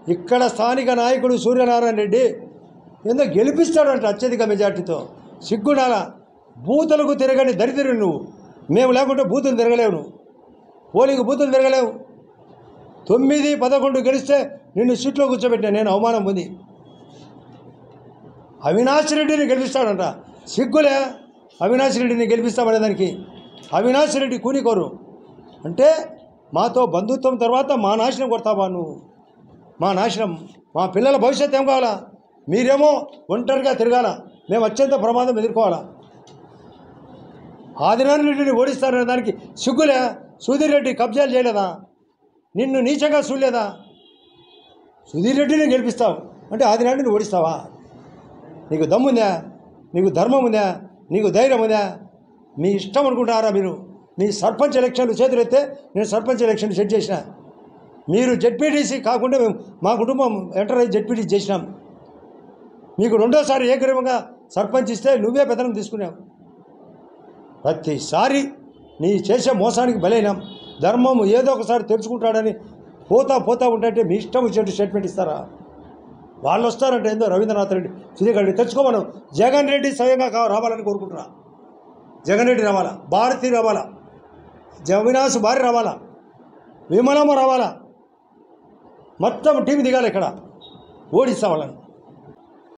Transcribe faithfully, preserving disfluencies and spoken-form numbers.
ఇక్కడ స్థానిక నాయకుడు సూర్యనారాయణ రెడ్డి ఏందో గెలిపిస్తాడంట అత్యధిక మెజార్టీతో. సిగ్గునాల బూతులకు తిరగని దరిద్రుడు నువ్వు. మేము లేకుంటే బూతులు తిరగలేవు, నువ్వు పోలింగ్ బూతులు తిరగలేవు. తొమ్మిది పదకొండు గెలిస్తే నిన్ను సీట్లో కూర్చోబెట్టినా నేను అవమానం పొంది. అవినాష్ రెడ్డిని గెలిపిస్తాడంట. సిగ్గులే అవినాష్ రెడ్డిని గెలిపిస్తామనే దానికి. అవినాష్ రెడ్డి కూనికోరు అంటే మాతో బంధుత్వం తర్వాత మా నాశనం కొడతావా నువ్వు? మా నాశనం, మా పిల్లల భవిష్యత్తు ఏం కావాలా? మీరేమో ఒంటరిగా తిరగాల, మేము అత్యంత ప్రమాదం ఎదుర్కోవాలా? ఆదినారాయణ రెడ్డిని ఓడిస్తారనే దానికి సిగ్గులే. సుధీర్ రెడ్డి కబ్జాలు చేయలేదా? నిన్ను నీచంగా చూడలేదా? సుధీర్ రెడ్డిని గెలిపిస్తావు అంటే ఆదినారాయణని ఓడిస్తావా? నీకు దమ్ముందా? నీకు ధర్మం ఉందా? నీకు ధైర్యం ఉందా? మీ ఇష్టం అనుకుంటారా మీరు? మీ సర్పంచ్ ఎలక్షన్లు చేతులు ఎత్తే నేను సర్పంచ్ ఎలక్షన్ సెట్ చేసిన. మీరు జెడ్పీటీసీ కాకుండా మేము మా కుటుంబం ఎంటర్ అయ్యి జెడ్పీటీసీ చేసినాం. మీకు రెండోసారి ఏకగ్రీవంగా సర్పంచ్ ఇస్తే నువ్వే పెత్తనం తీసుకున్నావు. ప్రతిసారి నీ చేసే మోసానికి బలైనాం. ధర్మం ఏదో ఒకసారి తెలుసుకుంటాడని పోతా పోతా ఉంటే మీ ఇష్టం వచ్చేట్టు స్టేట్మెంట్ ఇస్తారా? వాళ్ళు వస్తారంటే ఏందో రవీంద్రనాథ్ రెడ్డి సుధీర్ రెడ్డి తెచ్చుకోమను. జగన్ రెడ్డి స్వయంగా కా రావాలని కోరుకుంటున్నా. జగన్ రెడ్డి రావాలా, భారతి రావాలా, అవినాష్ భార్య రావాలా, విమలమ్మ రావాలా, మొత్తం టీం దిగాలి. ఇక్కడ ఓడిస్తా వాళ్ళని.